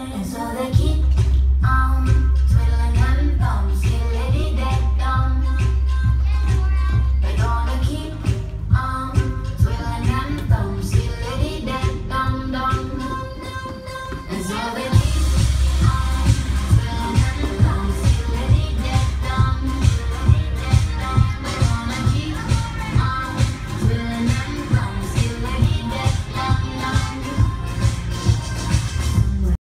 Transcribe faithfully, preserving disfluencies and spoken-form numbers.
And so they keep on twiddling them thumbs, skillety dead dumb. They're gonna keep on twiddling them thumbs, skillety dead dum dum. And so they